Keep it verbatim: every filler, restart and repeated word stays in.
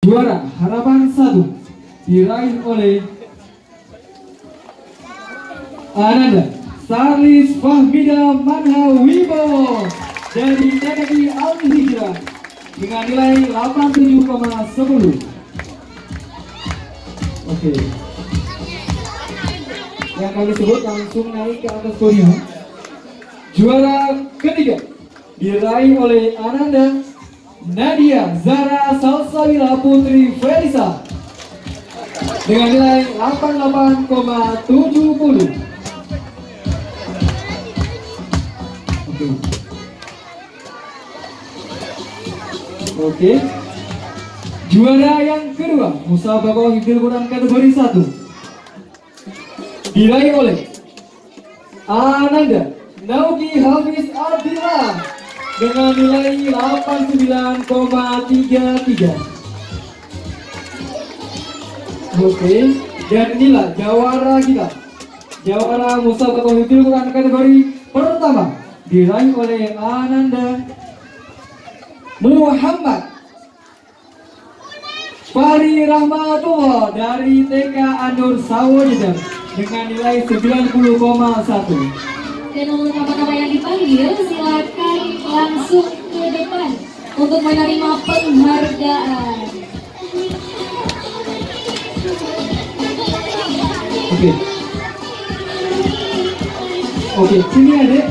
Juara Harapan satu diraih oleh Ananda Sarlis Fahmida Manha Wibowo dari T K I Al Hijrah dengan nilai delapan puluh tujuh koma sepuluh. Oke. Yang kami sebut langsung naik ke atas podium. Juara ketiga diraih oleh Ananda Nadia Zara Salsabila Putri Felisa dengan nilai delapan puluh delapan koma tujuh puluh. Oke. Oke. Juara yang kedua Musabaqah Hifdzul Quran kategori satu diraih oleh Ananda Nauki Hafiz Abdillah dengan nilai delapan puluh sembilan koma tiga tiga. Oke, dan inilah jawara kita. Jawara Musabaqah Hifdzul Quran kategori pertama diraih oleh Ananda Muhammad Fahri Rahmatullah dari T K Anur Sawojajar dengan nilai sembilan puluh koma satu. Dan untuk nama-nama yang dipanggil silakan langsung ke depan untuk menerima penghargaan. Oke. Oke, sini ada